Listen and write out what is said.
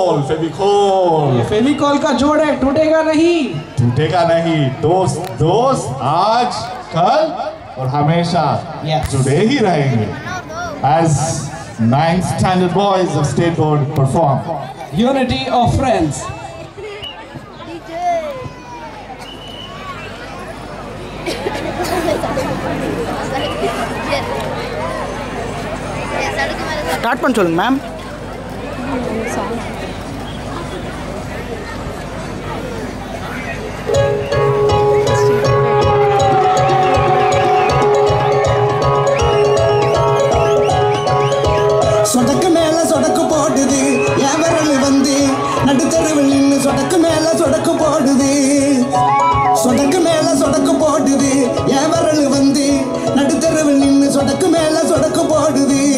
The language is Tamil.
फेविकोल फेविकोल का जोड़ है, टूटेगा नहीं। टूटेगा नहीं। दोस्त दोस्त आज कल और हमेशा जुड़े ही रहेंगे। As 9th standard boys of State Board perform Unity of Friends. Start பண்ண சொல்லுங்க மேம். சொடக்கு மேல சொடக்கு போடுது என் விரல் வந்து நடுத்தருவில் நின்று சொடக்கு மேல சொடக்கு போடுது. சொடக்கு மேல சொடக்கு போடுது என் விரல் வந்து நடுத்தருவில் நின்று சொடக்கு மேல சொடக்கு போடுது.